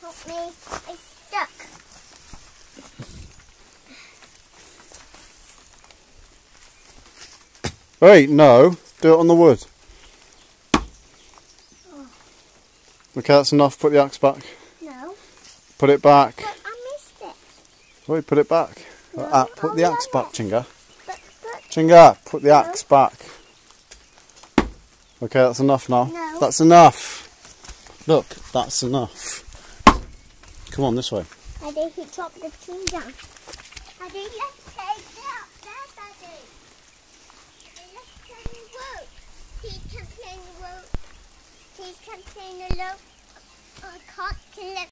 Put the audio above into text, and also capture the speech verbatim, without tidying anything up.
help me. It's stuck. Wait, no. Do it on the wood. Oh. Okay, that's enough. Put the axe back. No. Put it back. But I missed it. Wait, put it back. No, Ah, put I'll the axe let back, it. Chinga. But, but, Chinga, put the No. axe back. Okay, that's enough now. No. That's enough. Look, that's enough. Come on, this way. I think he chopped the tree down. I think let's take it up there, Daddy. Let's play the rope. He can play the rope. He can play the rope. I can't let